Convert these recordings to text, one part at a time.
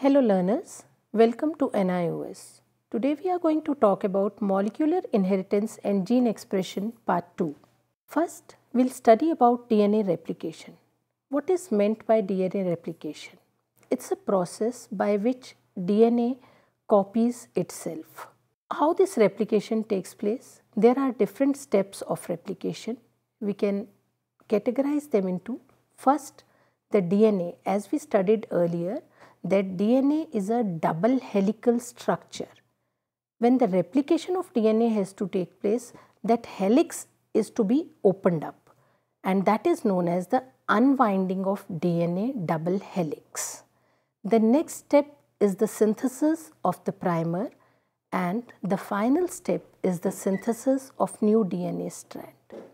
Hello learners, welcome to NIOS. Today we are going to talk about molecular inheritance and gene expression part 2. First, we'll study about DNA replication. What is meant by DNA replication? It's a process by which DNA copies itself. How this replication takes place? There are different steps of replication. We can categorize them into first the DNA. As we studied earlier, that DNA is a double helical structure. When the replication of DNA has to take place, that helix is to be opened up, and that is known as the unwinding of DNA double helix. The next step is the synthesis of the primer, and the final step is the synthesis of new DNA strand.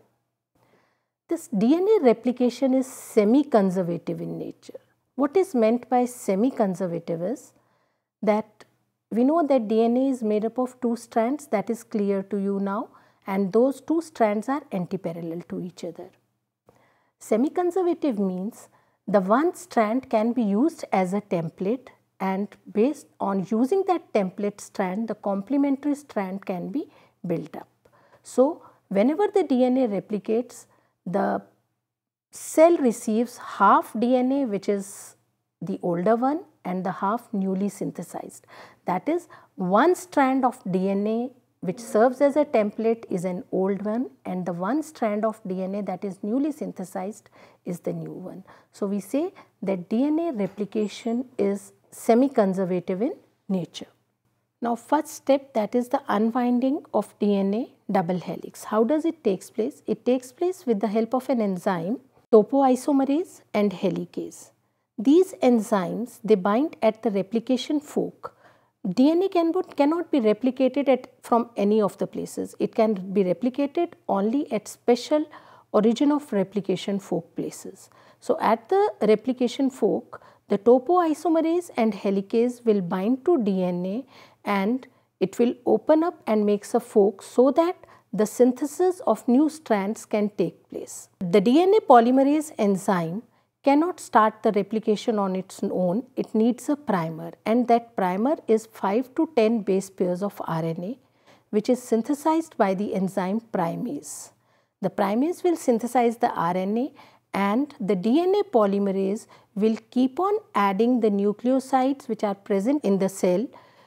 This DNA replication is semi-conservative in nature. What is meant by semi-conservative is that we know that DNA is made up of two strands, that is clear to you now, and those two strands are antiparallel to each other. Semi-conservative means the one strand can be used as a template, and based on using that template strand, the complementary strand can be built up. So, whenever the DNA replicates, the cell receives half DNA, which is the older one, and the half newly synthesized. That is, one strand of DNA which serves as a template is an old one, and the one strand of DNA that is newly synthesized is the new one. So, we say that DNA replication is semi-conservative in nature. Now, first step, that is the unwinding of DNA double helix. How does it take place? It takes place with the help of an enzyme, topoisomerase and helicase. These enzymes, they bind at the replication fork. DNA cannot be replicated from any of the places. It can be replicated only at special origin of replication fork places. So, at the replication fork, the topoisomerase and helicase will bind to DNA, and it will open up and makes a fork so that the synthesis of new strands can take place. The DNA polymerase enzyme cannot start the replication on its own. It needs a primer, and that primer is 5 to 10 base pairs of RNA, which is synthesized by the enzyme primase. The primase will synthesize the RNA, and the DNA polymerase will keep on adding the nucleosides which are present in the cell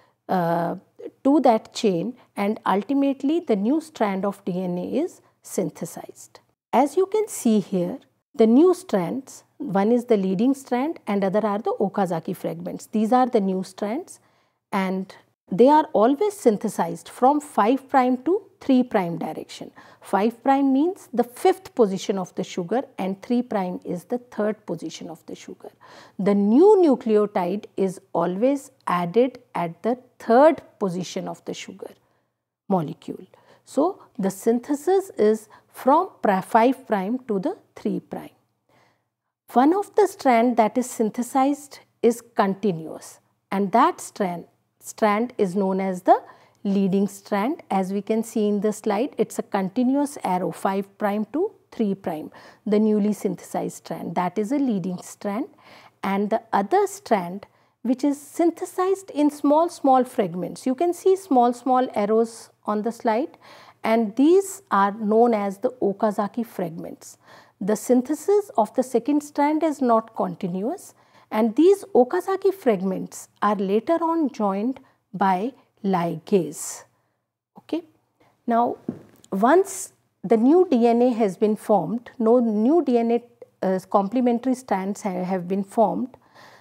to that chain, and ultimately the new strand of DNA is synthesized. As you can see here, the new strands, one is the leading strand and other are the Okazaki fragments. These are the new strands, and they are always synthesized from 5' to 3' direction. 5' means the 5th position of the sugar, and 3' is the 3rd position of the sugar. The new nucleotide is always added at the 3rd position of the sugar molecule. So, the synthesis is from 5' to the 3'. One of the strand that is synthesized is continuous, and that strand is known as the leading strand. As we can see in the slide, it is a continuous arrow 5' to 3', the newly synthesized strand, that is a leading strand, and the other strand which is synthesized in small fragments. You can see small arrows on the slide, and these are known as the Okazaki fragments. The synthesis of the second strand is not continuous, and these Okazaki fragments are later on joined by ligase. Okay. Now, once the new DNA has been formed, no new DNA complementary strands have been formed,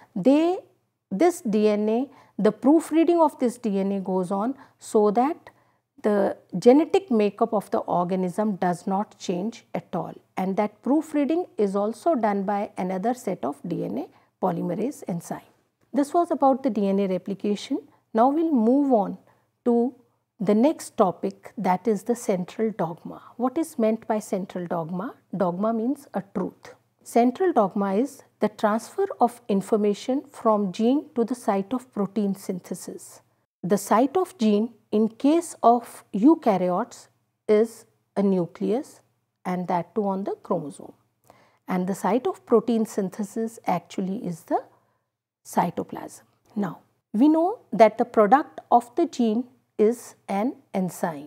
this DNA, the proofreading of this DNA goes on so that the genetic makeup of the organism does not change at all, and that proofreading is also done by another set of DNA polymerase enzyme. This was about the DNA replication. Now we will move on to the next topic, that is the central dogma. What is meant by central dogma? Dogma means a truth. Central dogma is the transfer of information from gene to the site of protein synthesis. The site of gene in case of eukaryotes is a nucleus, and that too on the chromosome. And the site of protein synthesis actually is the cytoplasm. Now, we know that the product of the gene is an enzyme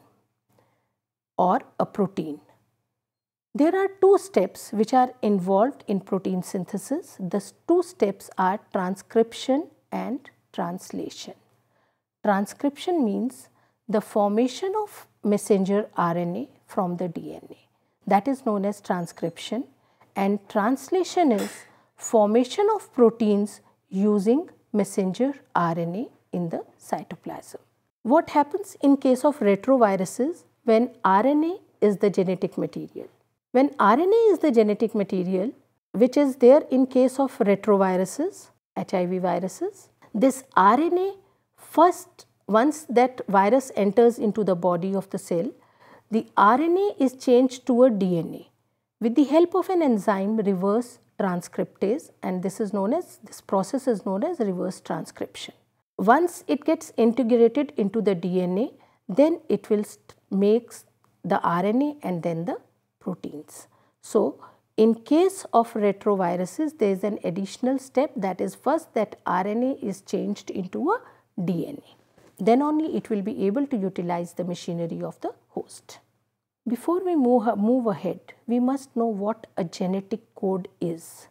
or a protein. There are two steps which are involved in protein synthesis. The two steps are transcription and translation. Transcription means the formation of messenger RNA from the DNA. That is known as transcription, and translation is formation of proteins using messenger RNA in the cytoplasm. What happens in case of retroviruses when RNA is the genetic material? When RNA is the genetic material, which is there in case of retroviruses, HIV viruses, this RNA first, once that virus enters into the body of the cell, the RNA is changed to a DNA with the help of an enzyme reverse transcriptase, and this process is known as reverse transcription. Once it gets integrated into the DNA, then it will make the RNA and then the proteins. So, in case of retroviruses, there is an additional step, that is first that RNA is changed into a DNA. Then only it will be able to utilize the machinery of the host. Before we move ahead, we must know what a genetic code is.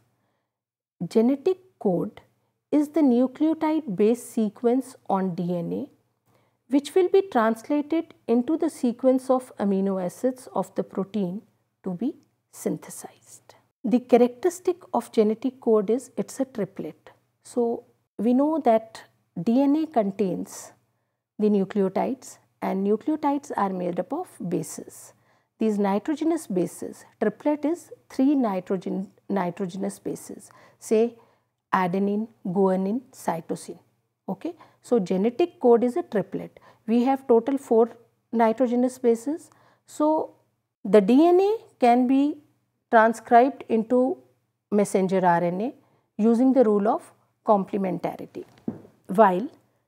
Genetic code is the nucleotide base sequence on DNA which will be translated into the sequence of amino acids of the protein to be synthesized. The characteristic of genetic code is it's a triplet. So, we know that DNA contains the nucleotides, and nucleotides are made up of bases. These nitrogenous bases, triplet is 3 nitrogenous bases, say adenine, guanine, cytosine. Okay. So, genetic code is a triplet. We have total 4 nitrogenous bases. So, the DNA can be transcribed into messenger RNA using the rule of complementarity, while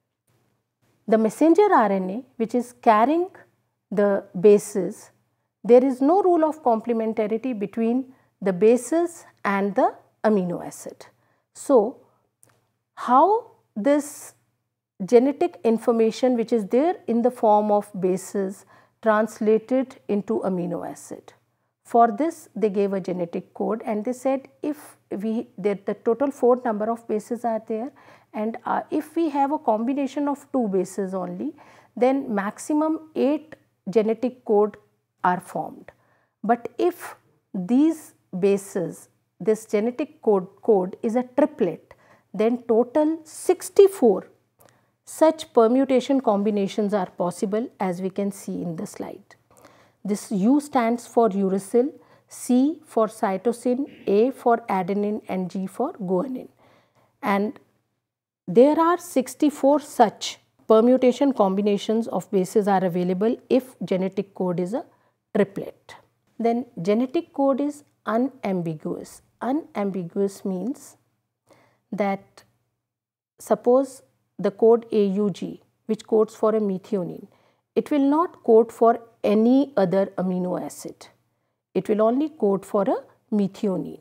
the messenger RNA, which is carrying the bases, there is no rule of complementarity between the bases and the amino acid. So, how this genetic information which is there in the form of bases translated into amino acid? For this, they gave a genetic code, and they said if the total 4 number of bases are there, and if we have a combination of 2 bases only, then maximum 8 genetic code are formed. But if these bases, this genetic code is a triplet, then total 64 such permutation combinations are possible, as we can see in the slide. This U stands for uracil, C for cytosine, A for adenine, and G for guanine. And there are 64 such permutation combinations of bases are available if genetic code is a triplet. Then genetic code is unambiguous. Unambiguous means that suppose the code AUG, which codes for a methionine, it will not code for any other amino acid. It will only code for a methionine.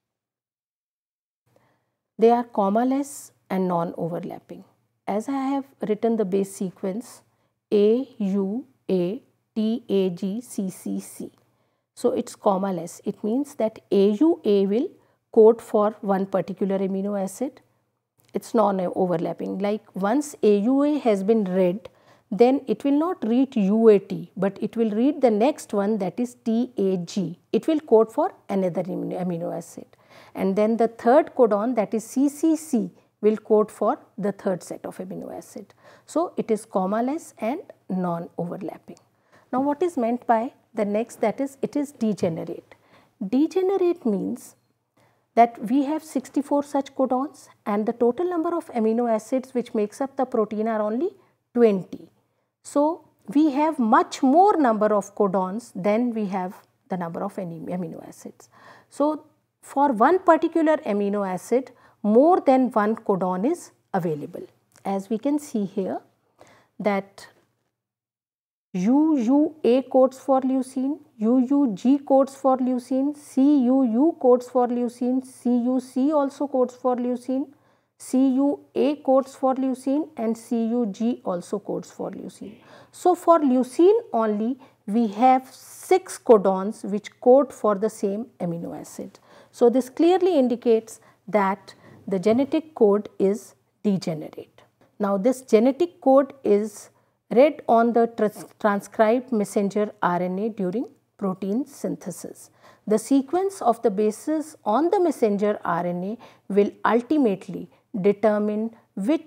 They are commaless and non-overlapping. As I have written the base sequence AUA TAGCCC. So, it is commaless. It means that AUA will code for one particular amino acid. It is non-overlapping. Like once AUA has been read, then it will not read UAT, but it will read the next one, that is TAG. It will code for another amino acid. And then the third codon, that is CCC, will code for the third set of amino acid. So, it is commaless and non-overlapping. Now, what is meant by the next, that is it is degenerate. Degenerate means that we have 64 such codons, and the total number of amino acids which makes up the protein are only 20. So, we have much more number of codons than we have the number of amino acids. So, for one particular amino acid, more than one codon is available. As we can see here, that UUA codes for leucine, UUG codes for leucine, CUU codes for leucine, CUC also codes for leucine. CUA codes for leucine and CUG also codes for leucine. So for leucine only we have 6 codons which code for the same amino acid. So this clearly indicates that the genetic code is degenerate. Now this genetic code is read on the transcribed messenger RNA during protein synthesis. The sequence of the bases on the messenger RNA will ultimately determine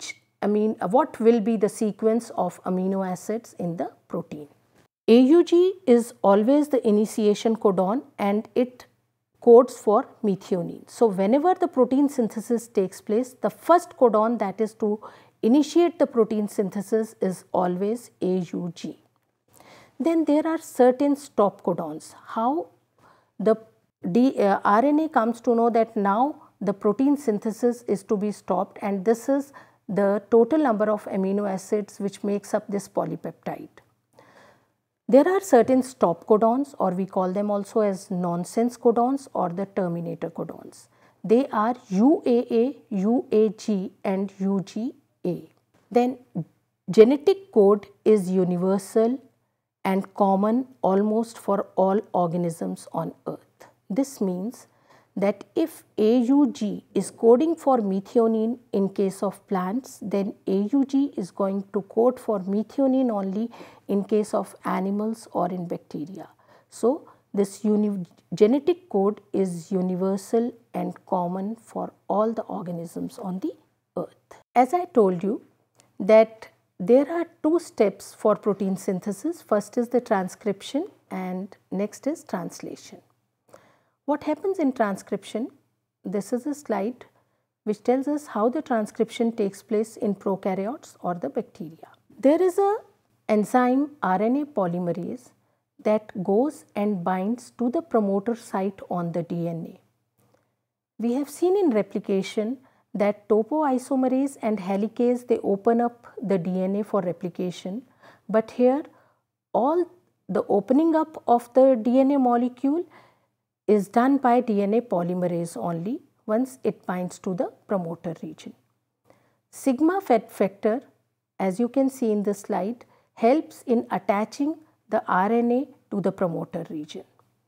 what will be the sequence of amino acids in the protein. AUG is always the initiation codon and it codes for methionine. So whenever the protein synthesis takes place, the first codon that is to initiate the protein synthesis is always AUG. Then there are certain stop codons. How the RNA comes to know that now the protein synthesis is to be stopped, and this is the total number of amino acids which makes up this polypeptide. There are certain stop codons, or we call them also as nonsense codons or the terminator codons. They are UAA, UAG and UGA. Then genetic code is universal and common almost for all organisms on earth. This means that if AUG is coding for methionine in case of plants, then AUG is going to code for methionine only in case of animals or in bacteria. So this genetic code is universal and common for all the organisms on the earth. As I told you that there are 2 steps for protein synthesis. First is the transcription and next is translation. What happens in transcription? This is a slide which tells us how the transcription takes place in prokaryotes or the bacteria. There is a enzyme RNA polymerase that goes and binds to the promoter site on the DNA. We have seen in replication that topoisomerase and helicase, they open up the DNA for replication, but here all the opening up of the DNA molecule is done by DNA polymerase only once it binds to the promoter region. Sigma factor, as you can see in the slide, helps in attaching the RNA to the promoter region.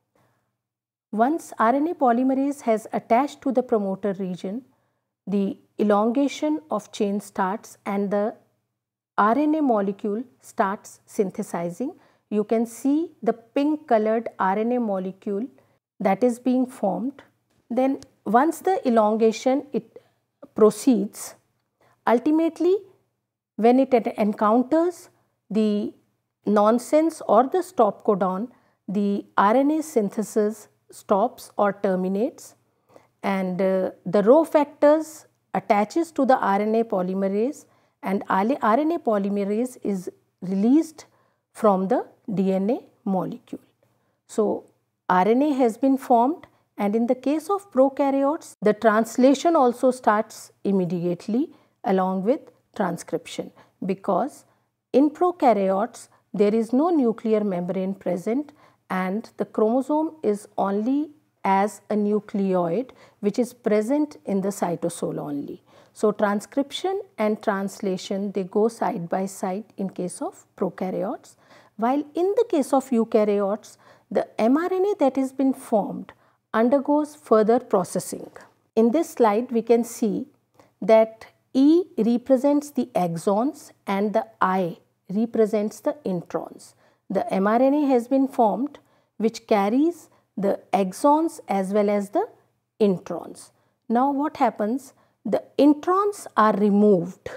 Once RNA polymerase has attached to the promoter region, the elongation of chain starts and the RNA molecule starts synthesizing. You can see the pink colored RNA molecule that is being formed. Then once the elongation proceeds, ultimately when it encounters the nonsense or the stop codon, the RNA synthesis stops or terminates, and the Rho factors attaches to the RNA polymerase, and RNA polymerase is released from the DNA molecule. So RNA has been formed, and in the case of prokaryotes, the translation also starts immediately along with transcription, because in prokaryotes there is no nuclear membrane present and the chromosome is only as a nucleoid which is present in the cytosol only. So transcription and translation, they go side by side in case of prokaryotes, while in the case of eukaryotes, the mRNA that has been formed undergoes further processing. In this slide, we can see that E represents the exons and the I represents the introns. The mRNA has been formed which carries the exons as well as the introns. Now what happens? The introns are removed.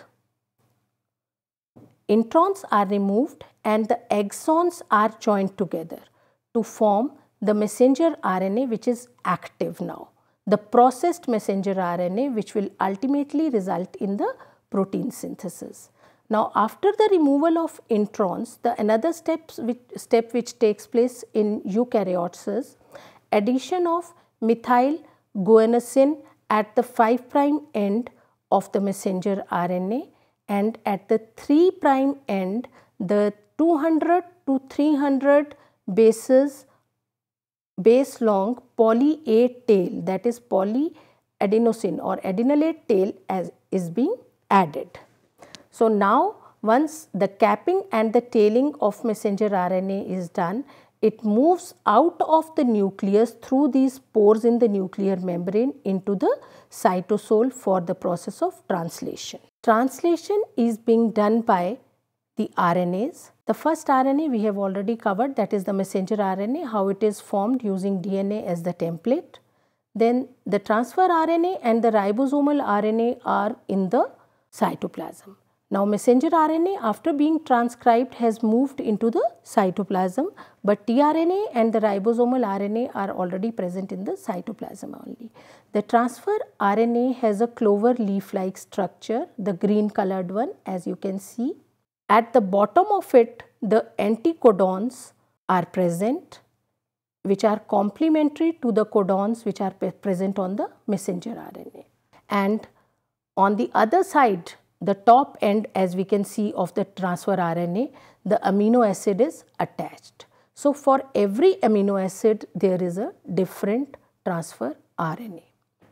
Introns are removed and the exons are joined together to form the messenger RNA which is active now, the processed messenger RNA which will ultimately result in the protein synthesis. Now after the removal of introns, the another step which takes place in eukaryotes is addition of methyl guanosine at the 5' end of the messenger RNA, and at the 3' end the 200 to 300 base long poly A tail, that is poly adenosine or adenylate tail is being added. So now once the capping and the tailing of messenger RNA is done, it moves out of the nucleus through these pores in the nuclear membrane into the cytosol for the process of translation. Translation is being done by the RNAs. The first RNA we have already covered, that is the messenger RNA, how it is formed using DNA as the template. Then the transfer RNA and the ribosomal RNA are in the cytoplasm. Now messenger RNA after being transcribed has moved into the cytoplasm, but tRNA and the ribosomal RNA are already present in the cytoplasm only. The transfer RNA has a clover leaf-like structure, the green colored one, as you can see. At the bottom of it, the anticodons are present, which are complementary to the codons which are present on the messenger RNA. And on the other side, the top end, as we can see, of the transfer RNA, the amino acid is attached. So for every amino acid, there is a different transfer RNA.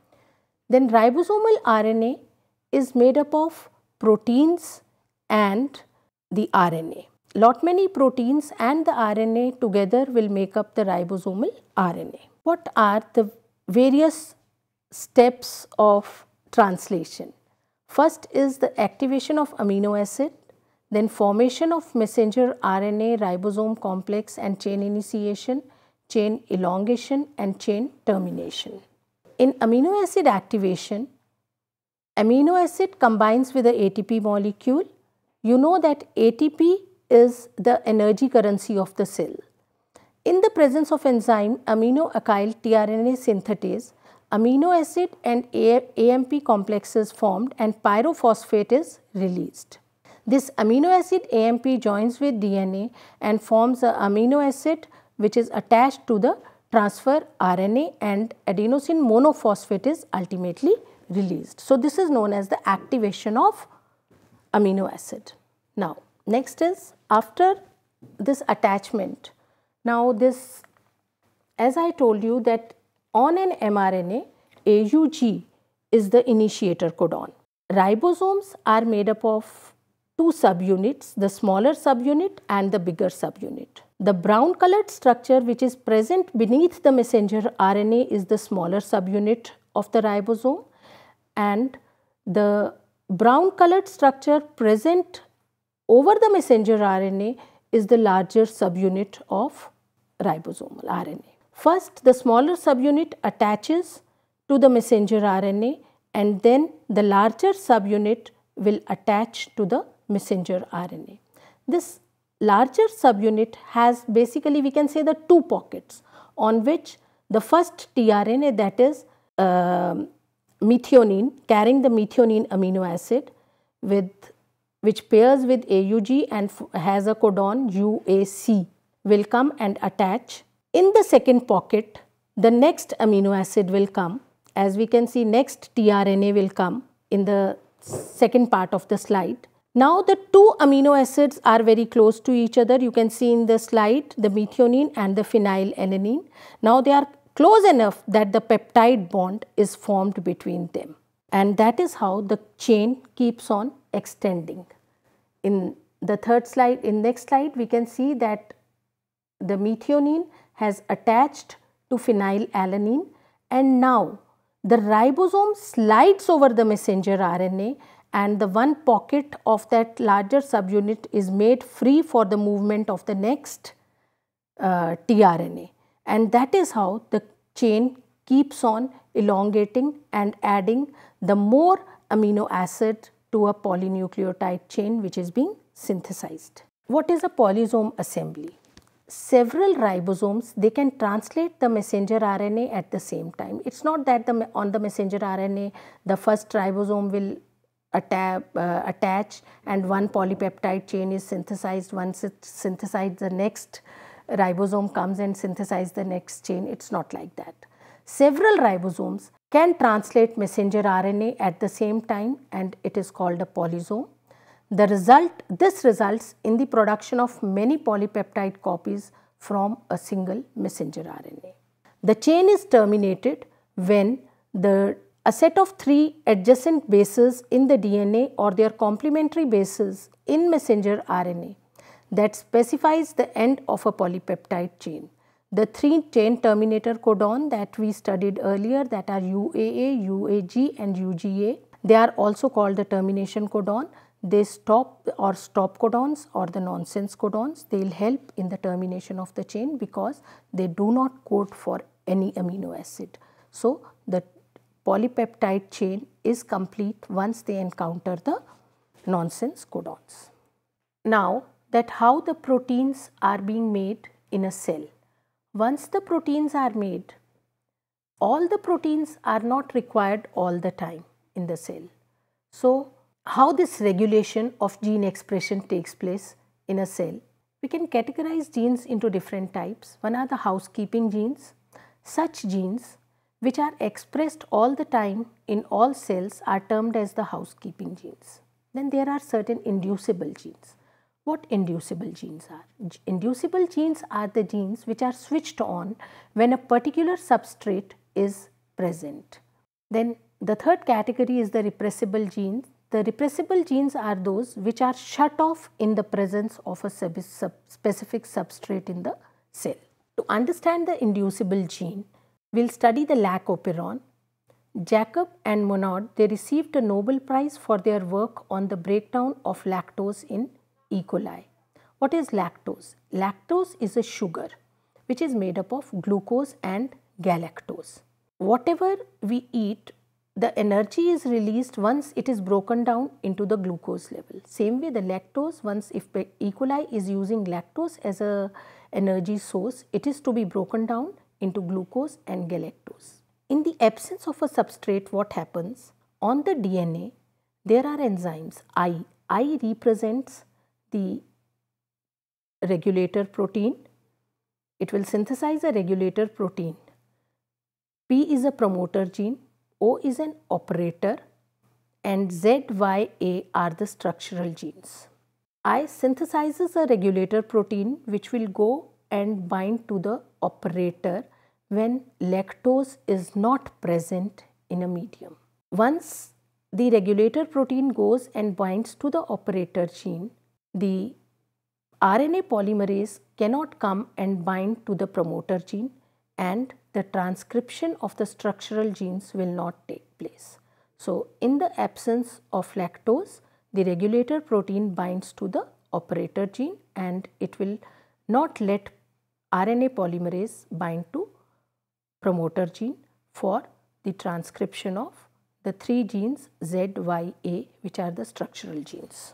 Then ribosomal RNA is made up of proteins and the RNA. Lot many proteins and the RNA together will make up the ribosomal RNA. What are the various steps of translation? First is the activation of amino acid, then formation of messenger RNA ribosome complex and chain initiation, chain elongation and chain termination. In amino acid activation, amino acid combines with the ATP molecule. You know that ATP is the energy currency of the cell. In the presence of enzyme amino-acyl tRNA synthetase, amino acid and AMP complex is formed and pyrophosphate is released. This amino acid AMP joins with DNA and forms an amino acid which is attached to the transfer RNA, and adenosine monophosphate is ultimately released. So this is known as the activation of amino acid. Now next is after this attachment. Now this, as I told you, that on an mRNA, AUG is the initiator codon. Ribosomes are made up of two subunits, the smaller subunit and the bigger subunit. The brown colored structure which is present beneath the messenger RNA is the smaller subunit of the ribosome, and the brown colored structure present over the messenger RNA is the larger subunit of ribosomal RNA. First, the smaller subunit attaches to the messenger RNA, and then the larger subunit will attach to the messenger RNA. This larger subunit has basically, we can say, the two pockets on which the first tRNA, that is methionine, carrying the methionine amino acid which pairs with AUG and has a codon UAC, will come and attach. In the second pocket, the next amino acid will come. As we can see, next tRNA will come in the second part of the slide. Now the two amino acids are very close to each other. You can see in the slide the methionine and the phenylalanine. Now they are close enough that the peptide bond is formed between them, and that is how the chain keeps on extending. In the third slide, in next slide, we can see that the methionine has attached to phenylalanine, and now the ribosome slides over the messenger RNA, and the one pocket of that larger subunit is made free for the movement of the next tRNA, and that is how the chain keeps on elongating and adding the more amino acid to a polynucleotide chain which is being synthesized. What is a polysome assembly? Several ribosomes, they can translate the messenger RNA at the same time. It's not that on the messenger RNA the first ribosome will attach and one polypeptide chain is synthesized. Once it's synthesized, the next ribosome comes and synthesizes the next chain. It's not like that. Several ribosomes can translate messenger RNA at the same time, and it is called a polysome. This results in the production of many polypeptide copies from a single messenger RNA. The chain is terminated when the a set of 3 adjacent bases in the DNA or their complementary bases in messenger RNA that specifies the end of a polypeptide chain. The 3 chain terminator codon that we studied earlier, that are UAA, UAG and UGA, they are also called the termination codon. They stop codons or the nonsense codons. They will help in the termination of the chain because they do not code for any amino acid. So, the polypeptide chain is complete once they encounter the nonsense codons. Now, that how the proteins are being made in a cell. Once the proteins are made, all the proteins are not required all the time in the cell. So, how this regulation of gene expression takes place in a cell? We can categorize genes into different types. One are the housekeeping genes. Such genes which are expressed all the time in all cells are termed as the housekeeping genes. Then there are certain inducible genes. What inducible genes are? Inducible genes are the genes which are switched on when a particular substrate is present. Then the third category is the repressible genes. The repressible genes are those which are shut off in the presence of a specific substrate in the cell. To understand the inducible gene, we will study the lac operon. Jacob and Monod, they received a Nobel Prize for their work on the breakdown of lactose in E. coli. What is lactose? Lactose is a sugar which is made up of glucose and galactose. Whatever we eat, the energy is released once it is broken down into the glucose level. Same way the lactose, once if E. coli is using lactose as a energy source, it is to be broken down into glucose and galactose. In the absence of a substrate, what happens? On the DNA, there are enzymes. I represents the regulator protein. It will synthesize a regulator protein. P is a promoter gene, O is an operator, and Z, Y, A are the structural genes. I synthesizes a regulator protein which will go and bind to the operator when lactose is not present in a medium. Once the regulator protein goes and binds to the operator gene, the RNA polymerase cannot come and bind to the promoter gene, and the transcription of the structural genes will not take place. So, in the absence of lactose, the regulator protein binds to the operator gene and it will not let RNA polymerase bind to promoter gene for the transcription of the 3 genes Z, Y, A, which are the structural genes.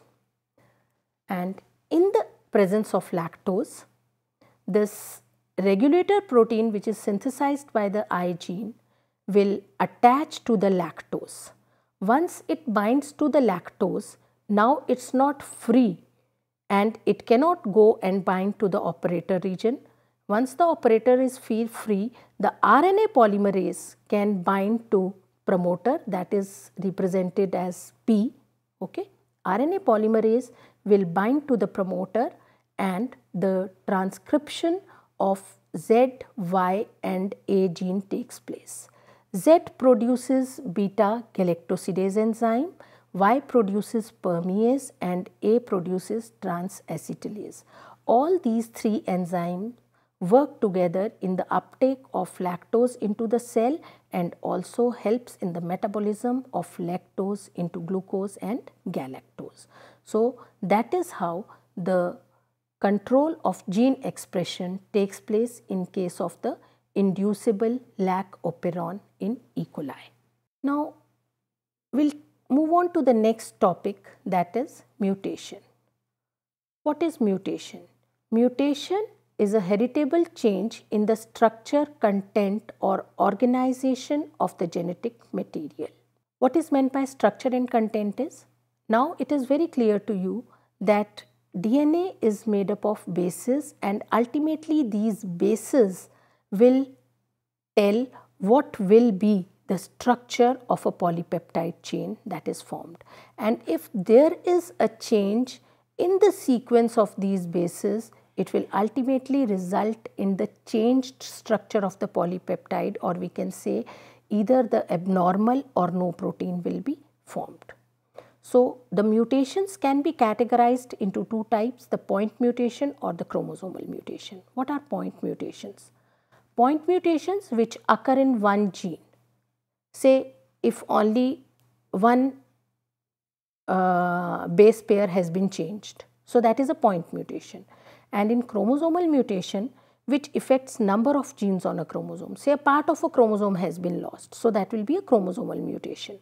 And in the presence of lactose, this regulator protein which is synthesized by the I gene will attach to the lactose. Once it binds to the lactose, now it is not free and it cannot go and bind to the operator region. Once the operator is free, the RNA polymerase can bind to promoter, that is represented as P. Okay. RNA polymerase will bind to the promoter and the transcription of Z, Y and A gene takes place. Z produces beta galactosidase enzyme, Y produces permease and A produces transacetylase. All these 3 enzymes work together in the uptake of lactose into the cell and also helps in the metabolism of lactose into glucose and galactose. So, that is how the control of gene expression takes place in case of the inducible lac operon in E. coli. Now, we will move on to the next topic, that is mutation. What is mutation? Mutation is a heritable change in the structure, content or organization of the genetic material. What is meant by structure and content is, now it is very clear to you that DNA is made up of bases and ultimately these bases will tell what will be the structure of a polypeptide chain that is formed. And if there is a change in the sequence of these bases, it will ultimately result in the changed structure of the polypeptide, or we can say either the abnormal or no protein will be formed. So the mutations can be categorized into two types, the point mutation or the chromosomal mutation. What are point mutations? Point mutations which occur in one gene. Say if only one base pair has been changed. So that is a point mutation. And in chromosomal mutation, which affects number of genes on a chromosome. Say a part of a chromosome has been lost. So that will be a chromosomal mutation.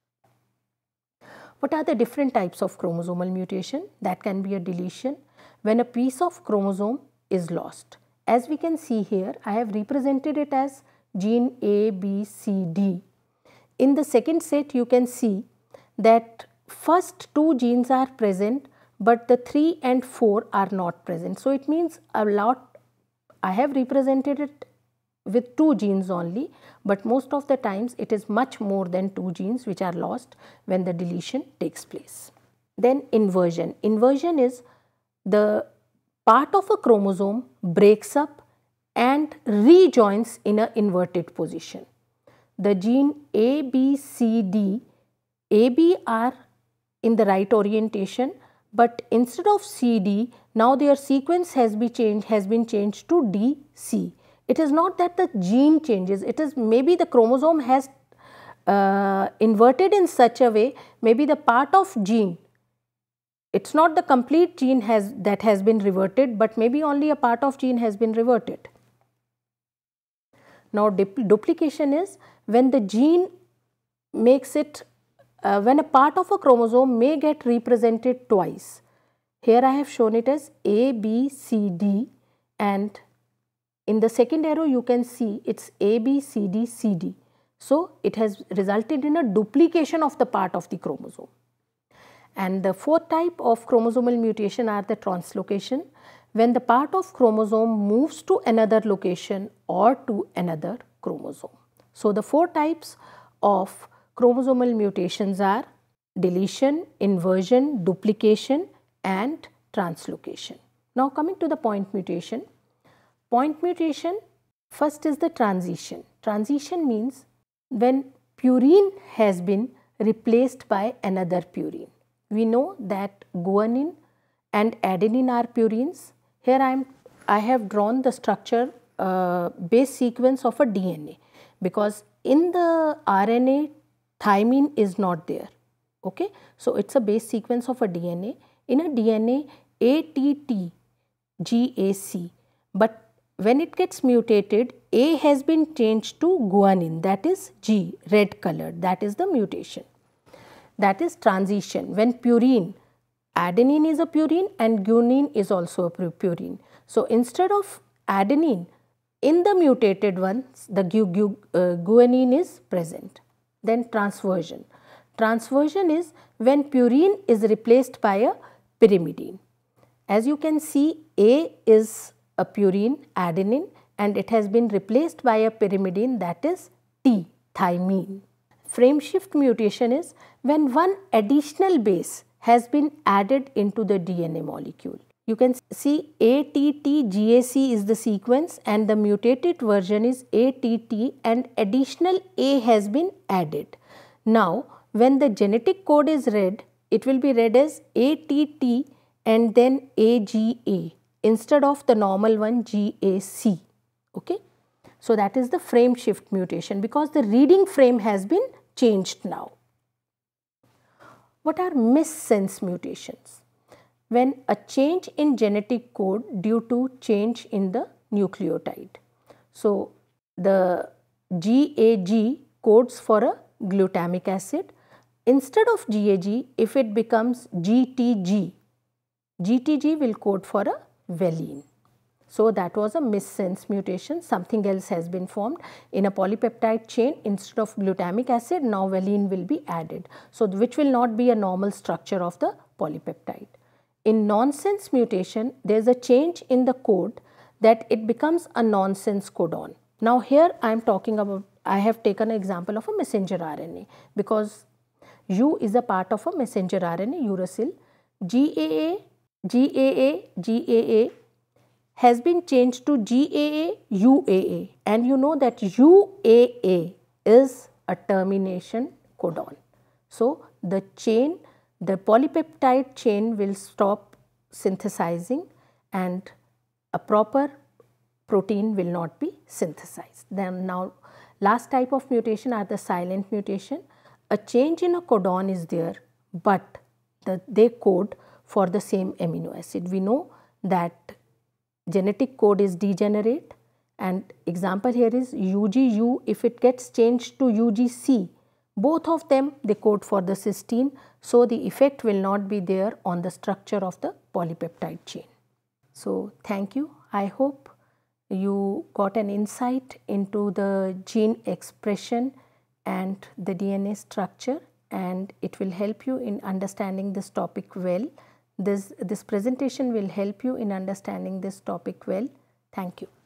What are the different types of chromosomal mutation? That can be a deletion when a piece of chromosome is lost. As we can see here, I have represented it as gene A, B, C, D. In the second set, you can see that first two genes are present, but the 3 and 4 are not present. So it means I have represented it with 2 genes only, but most of the times it is much more than 2 genes which are lost when the deletion takes place. Then inversion. Inversion is the part of a chromosome breaks up and rejoins in an inverted position. The gene A, B, C, D, AB are in the right orientation, but instead of CD, now their sequence has been changed to DC. It is not that the gene changes, it is maybe the chromosome has inverted in such a way, maybe the part of gene, it's not the complete gene that has been reverted, but maybe only a part of gene has been reverted. Now duplication is when the gene makes it, when a part of a chromosome may get represented twice. Here I have shown it as A, B, C, D, and in the second arrow you can see it's A, B, C, D, C, D. So it has resulted in a duplication of the part of the chromosome. And the fourth type of chromosomal mutation are the translocation, when the part of chromosome moves to another location or to another chromosome. So the 4 types of chromosomal mutations are deletion, inversion, duplication and translocation. Now coming to the point mutation. Point mutation, first is the transition. Transition means when purine has been replaced by another purine. We know that guanine and adenine are purines. Here I have drawn the structure base sequence of a DNA, because in the RNA thymine is not there. Okay, so it's a base sequence of a DNA. In a DNA, ATT GAC, but when it gets mutated, A has been changed to guanine, that is G, red colored, that is the mutation. That is transition, when purine, adenine is a purine and guanine is also a purine. So instead of adenine, in the mutated ones, the guanine is present. Then transversion. Transversion is when purine is replaced by a pyrimidine. As you can see, A is a purine, adenine, and it has been replaced by a pyrimidine, that is T, thymine. Frameshift mutation is when one additional base has been added into the DNA molecule. You can see ATTGAC is the sequence and the mutated version is ATT and additional A has been added. Now, when the genetic code is read, it will be read as ATT and then AGA instead of the normal one GAC. Okay? So that is the frame shift mutation, because the reading frame has been changed now. What are missense mutations? When a change in genetic code due to change in the nucleotide. So the GAG codes for a glutamic acid. Instead of GAG, if it becomes GTG, GTG will code for a valine. So that was a missense mutation, something else has been formed in a polypeptide chain. Instead of glutamic acid, now valine will be added. So which will not be a normal structure of the polypeptide. In nonsense mutation, there is a change in the code that it becomes a nonsense codon. Now here I am talking about, I have taken an example of a messenger RNA, because U is a part of a messenger RNA, uracil. GAA has been changed to GAA, UAA, and you know that UAA is a termination codon. So, the chain, the polypeptide chain will stop synthesizing and a proper protein will not be synthesized. Then now last type of mutation are the silent mutation. A change in a codon is there, but they code for the same amino acid. We know that genetic code is degenerate, and example here is UGU. If it gets changed to UGC, both of them they code for the cysteine, so the effect will not be there on the structure of the polypeptide chain. So thank you. I hope you got an insight into the gene expression and the DNA structure, and it will help you in understanding this topic well. This presentation will help you in understanding this topic well. Thank you.